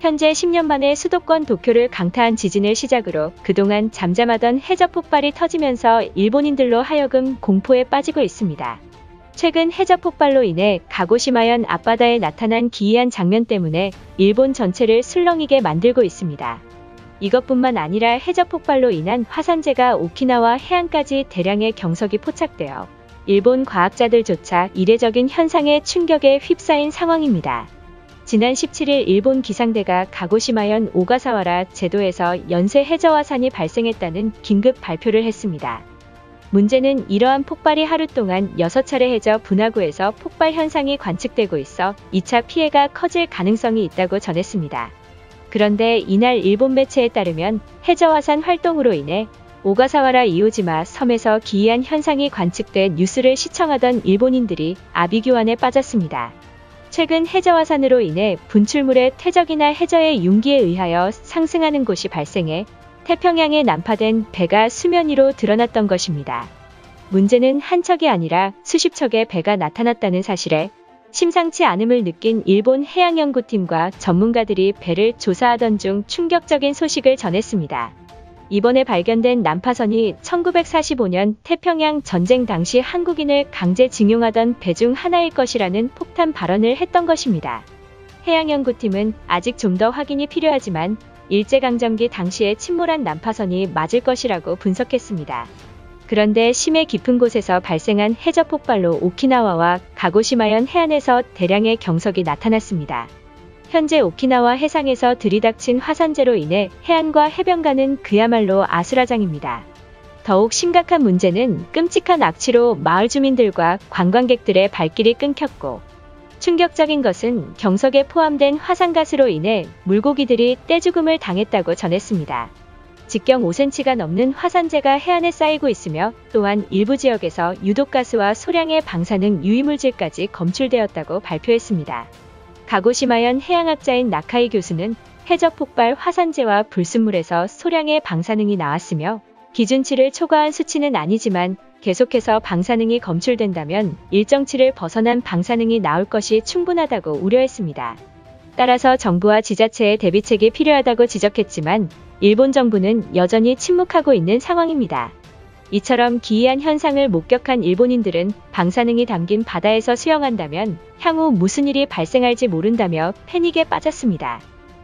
현재 10년 만에 수도권 도쿄를 강타한 지진을 시작으로 그동안 잠잠하던 해저 폭발이 터지면서 일본인들로 하여금 공포에 빠지고 있습니다. 최근 해저 폭발로 인해 가고시마현 앞바다에 나타난 기이한 장면 때문에 일본 전체를 술렁이게 만들고 있습니다. 이것뿐만 아니라 해저 폭발로 인한 화산재가 오키나와 해안까지 대량의 경석이 포착되어 일본 과학자들조차 이례적인 현상에 충격에 휩싸인 상황입니다. 지난 17일 일본 기상대가 가고시마현 오가사와라 제도에서 연쇄 해저 화산이 발생했다는 긴급 발표를 했습니다. 문제는 이러한 폭발이 하루 동안 6차례 해저 분화구에서 폭발 현상이 관측되고 있어 2차 피해가 커질 가능성이 있다고 전했습니다. 그런데 이날 일본 매체에 따르면 해저 화산 활동으로 인해 오가사와라 이오지마 섬에서 기이한 현상이 관측된 뉴스를 시청하던 일본인들이 아비규환에 빠졌습니다. 최근 해저 화산으로 인해 분출물의 퇴적이나 해저의 융기에 의하여 상승하는 곳이 발생해 태평양에 난파된 배가 수면 위로 드러났던 것입니다. 문제는 한 척이 아니라 수십 척의 배가 나타났다는 사실에 심상치 않음을 느낀 일본 해양연구팀과 전문가들이 배를 조사하던 중 충격적인 소식을 전했습니다. 이번에 발견된 난파선이 1945년 태평양 전쟁 당시 한국인을 강제 징용하던 배 중 하나일 것이라는 폭탄 발언을 했던 것입니다. 해양연구팀은 아직 좀 더 확인이 필요하지만 일제강점기 당시에 침몰한 난파선이 맞을 것이라고 분석했습니다. 그런데 심해 깊은 곳에서 발생한 해저 폭발로 오키나와와 가고시마현 해안에서 대량의 경석이 나타났습니다. 현재 오키나와 해상에서 들이닥친 화산재로 인해 해안과 해변가는 그야말로 아수라장입니다. 더욱 심각한 문제는 끔찍한 악취로 마을 주민들과 관광객들의 발길이 끊겼고, 충격적인 것은 경석에 포함된 화산가스로 인해 물고기들이 떼죽음을 당했다고 전했습니다. 직경 5cm가 넘는 화산재가 해안에 쌓이고 있으며 또한 일부 지역에서 유독가스와 소량의 방사능 유해물질까지 검출되었다고 발표했습니다. 가고시마현 해양학자인 나카이 교수는 해저 폭발 화산재와 불순물에서 소량의 방사능이 나왔으며 기준치를 초과한 수치는 아니지만 계속해서 방사능이 검출된다면 일정치를 벗어난 방사능이 나올 것이 충분하다고 우려했습니다. 따라서 정부와 지자체의 대비책이 필요하다고 지적했지만 일본 정부는 여전히 침묵하고 있는 상황입니다. 이처럼 기이한 현상을 목격한 일본인들은 방사능이 담긴 바다에서 수영한다면 향후 무슨 일이 발생할지 모른다며 패닉에 빠졌습니다.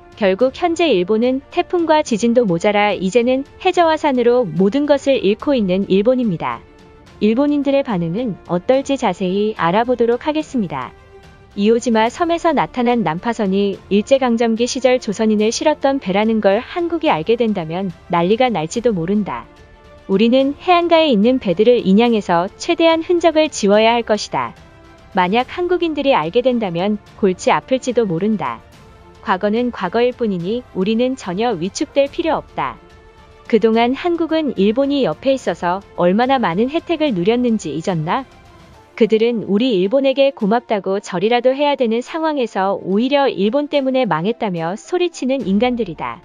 결국 현재 일본은 태풍과 지진도 모자라 이제는 해저 화산으로 모든 것을 잃고 있는 일본입니다. 일본인들의 반응은 어떨지 자세히 알아보도록 하겠습니다. 이오지마 섬에서 나타난 난파선이 일제강점기 시절 조선인을 실었던 배라는 걸 한국이 알게 된다면 난리가 날지도 모른다. 우리는 해안가에 있는 배들을 인양해서 최대한 흔적을 지워야 할 것이다. 만약 한국인들이 알게 된다면 골치 아플지도 모른다. 과거는 과거일 뿐이니 우리는 전혀 위축될 필요 없다. 그동안 한국은 일본이 옆에 있어서 얼마나 많은 혜택을 누렸는지 잊었나? 그들은 우리 일본에게 고맙다고 절이라도 해야 되는 상황에서 오히려 일본 때문에 망했다며 소리치는 인간들이다.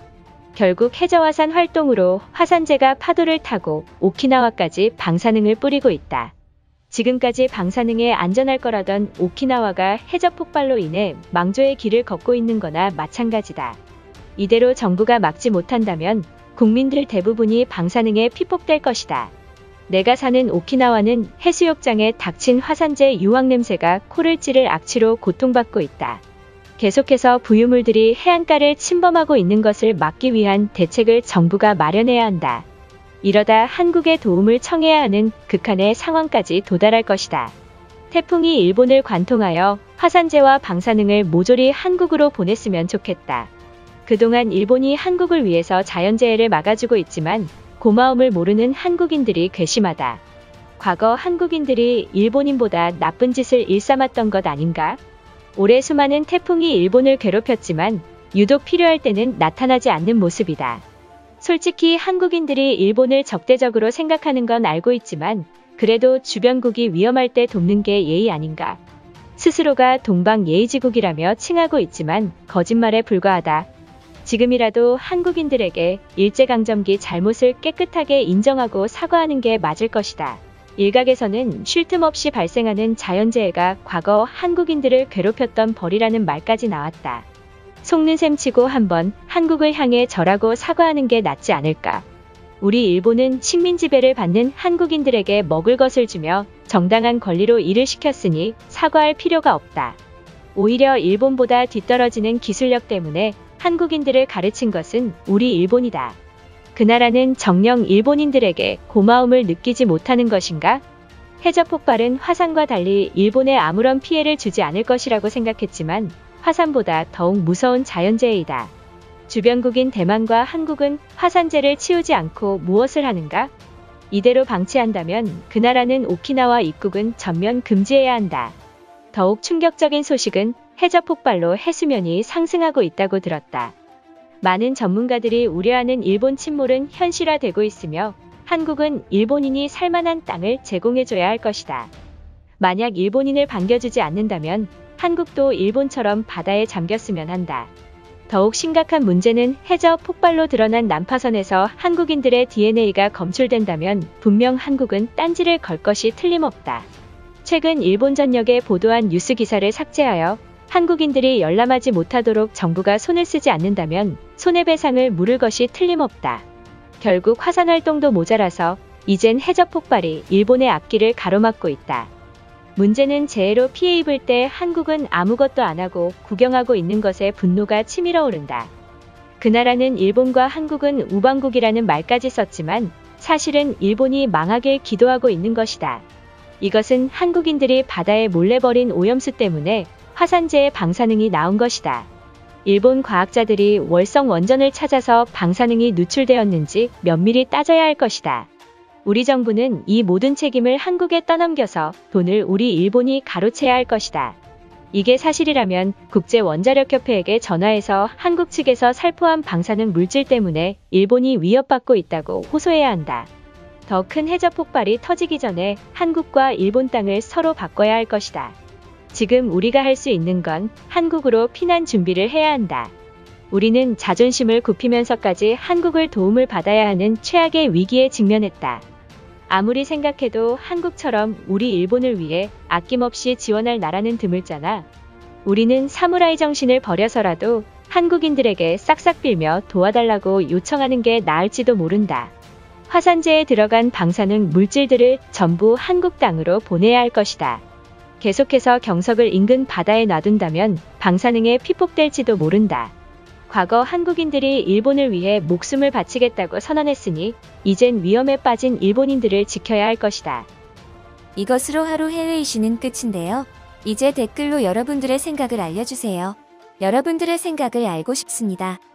결국 해저 화산 활동으로 화산재가 파도를 타고 오키나와까지 방사능을 뿌리고 있다. 지금까지 방사능에 안전할 거라던 오키나와가 해저 폭발로 인해 망조의 길을 걷고 있는 거나 마찬가지다. 이대로 정부가 막지 못한다면 국민들 대부분이 방사능에 피폭될 것이다. 내가 사는 오키나와는 해수욕장에 닥친 화산재 유황 냄새가 코를 찌를 악취로 고통받고 있다. 계속해서 부유물들이 해안가를 침범하고 있는 것을 막기 위한 대책을 정부가 마련해야 한다. 이러다 한국의 도움을 청해야 하는 극한의 상황까지 도달할 것이다. 태풍이 일본을 관통하여 화산재와 방사능을 모조리 한국으로 보냈으면 좋겠다. 그동안 일본이 한국을 위해서 자연재해를 막아주고 있지만 고마움을 모르는 한국인들이 괘씸하다. 과거 한국인들이 일본인보다 나쁜 짓을 일삼았던 것 아닌가? 올해 수많은 태풍이 일본을 괴롭혔지만 유독 필요할 때는 나타나지 않는 모습이다. 솔직히 한국인들이 일본을 적대적으로 생각하는 건 알고 있지만 그래도 주변국이 위험할 때 돕는 게 예의 아닌가? 스스로가 동방예의지국이라며 칭하고 있지만 거짓말에 불과하다. 지금이라도 한국인들에게 일제강점기 잘못을 깨끗하게 인정하고 사과하는 게 맞을 것이다. 일각에서는 쉴 틈 없이 발생하는 자연재해가 과거 한국인들을 괴롭혔던 벌이라는 말까지 나왔다. 속는 셈 치고 한번 한국을 향해 절하고 사과하는 게 낫지 않을까. 우리 일본은 식민 지배를 받는 한국인들에게 먹을 것을 주며 정당한 권리로 일을 시켰으니 사과할 필요가 없다. 오히려 일본보다 뒤떨어지는 기술력 때문에 한국인들을 가르친 것은 우리 일본이다. 그 나라는 정녕 일본인들에게 고마움을 느끼지 못하는 것인가? 해저 폭발은 화산과 달리 일본에 아무런 피해를 주지 않을 것이라고 생각했지만 화산보다 더욱 무서운 자연재해이다. 주변국인 대만과 한국은 화산재를 치우지 않고 무엇을 하는가? 이대로 방치한다면 그 나라는 오키나와 입국은 전면 금지해야 한다. 더욱 충격적인 소식은 해저 폭발로 해수면이 상승하고 있다고 들었다. 많은 전문가들이 우려하는 일본 침몰은 현실화되고 있으며 한국은 일본인이 살만한 땅을 제공해줘야 할 것이다. 만약 일본인을 반겨주지 않는다면 한국도 일본처럼 바다에 잠겼으면 한다. 더욱 심각한 문제는 해저 폭발로 드러난 난파선에서 한국인들의 DNA가 검출된다면 분명 한국은 딴지를 걸 것이 틀림없다. 최근 일본 전역에 보도한 뉴스 기사를 삭제하여 한국인들이 열람하지 못하도록 정부가 손을 쓰지 않는다면 손해배상을 물을 것이 틀림없다. 결국 화산활동도 모자라서 이젠 해저 폭발이 일본의 앞길을 가로막고 있다. 문제는 재해로 피해 입을 때 한국은 아무것도 안 하고 구경하고 있는 것에 분노가 치밀어 오른다. 그 나라는 일본과 한국은 우방국이라는 말까지 썼지만 사실은 일본이 망하길 기도하고 있는 것이다. 이것은 한국인들이 바다에 몰래 버린 오염수 때문에 화산재의 방사능이 나온 것이다. 일본 과학자들이 월성 원전을 찾아서 방사능이 누출되었는지 면밀히 따져야 할 것이다. 우리 정부는 이 모든 책임을 한국에 떠넘겨서 돈을 우리 일본이 가로채야 할 것이다. 이게 사실이라면 국제원자력협회에게 전화해서 한국 측에서 살포한 방사능 물질 때문에 일본이 위협받고 있다고 호소해야 한다. 더 큰 해저 폭발이 터지기 전에 한국과 일본 땅을 서로 바꿔야 할 것이다. 지금 우리가 할 수 있는 건 한국으로 피난 준비를 해야 한다. 우리는 자존심을 굽히면서까지 한국을 도움을 받아야 하는 최악의 위기에 직면했다. 아무리 생각해도 한국처럼 우리 일본을 위해 아낌없이 지원할 나라는 드물잖아. 우리는 사무라이 정신을 버려서라도 한국인들에게 싹싹 빌며 도와달라고 요청하는 게 나을지도 모른다. 화산재에 들어간 방사능 물질들을 전부 한국 땅으로 보내야 할 것이다. 계속해서 경석을 인근 바다에 놔둔다면 방사능에 피폭될지도 모른다. 과거 한국인들이 일본을 위해 목숨을 바치겠다고 선언했으니 이젠 위험에 빠진 일본인들을 지켜야 할 것이다. 이것으로 하루 해외 이슈는 끝인데요. 이제 댓글로 여러분들의 생각을 알려주세요. 여러분들의 생각을 알고 싶습니다.